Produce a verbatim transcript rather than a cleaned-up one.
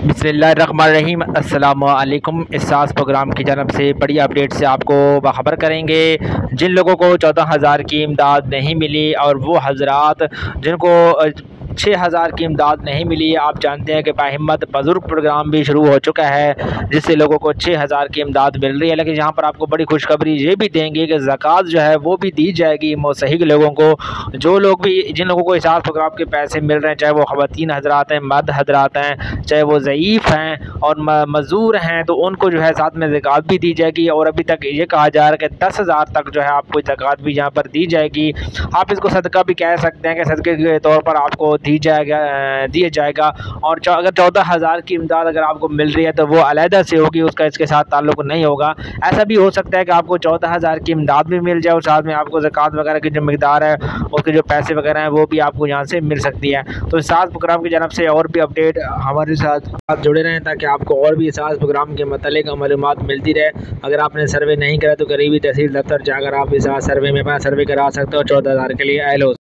बिस्मिल्लाहिर्रहमानिर्रहीम अस्सलामुअलैकुम। इस्सास प्रोग्राम की जानब से बड़ी अपडेट से आपको बाखबर करेंगे। जिन लोगों को चौदह हज़ार की इमदाद नहीं मिली और वो हजरात जिनको छः हज़ार की इमदाद नहीं मिली, आप जानते हैं कि बाहिम्मत बुज़ुर्ग प्रोग्राम भी शुरू हो चुका है जिससे लोगों को छः हज़ार की इमदाद मिल रही है। लेकिन यहाँ पर आपको बड़ी खुशखबरी ये भी देंगे कि ज़कात जो है वो भी दी जाएगी मुस्तहिक़ लोगों को। जो लोग भी जिन लोगों को इस्सास प्रोग्राम के पैसे मिल रहे हैं, चाहे वो ख़वातीन हज़रात हैं, मर्द हज़रात हैं, चाहे वो ज़ईफ़ हैं और मज़दूर हैं, तो उनको जो है साथ में ज़कात भी दी जाएगी। और अभी तक ये कहा जा रहा है कि दस हज़ार तक जो है आपको ज़कात भी यहाँ पर दी जाएगी। आप इसको सदका भी कह सकते हैं कि सदक़े के तौर पर आपको दी जाएगा दिया जाएगा। और अगर चौदह हज़ार की इमदाद अगर आपको मिल रही है तो वो अलहदा से होगी, उसका इसके साथ ताल्लुक़ नहीं होगा। ऐसा भी हो सकता है कि आपको चौदह हज़ार की इमदाद भी मिल जाए और साथ में आपको ज़कात वगैरह की जो मकदार है, उसके जो पैसे वगैरह हैं, वो भी आपको यहाँ से मिल सकती है। तो इस्सास प्रोग्राम की जानब से और भी अपडेट हमारे साथ आप जुड़े रहें ताकि आपको और भी इस्सास प्रोग्राम के मतलब मालूमात मिलती रहे। अगर आपने सर्वे नहीं करा तो करीबी तहसील दफ्तर जाकर आप इस सर्वे में अपना सर्वे करा सकते हो चौदह हज़ार के लिए। हेलो।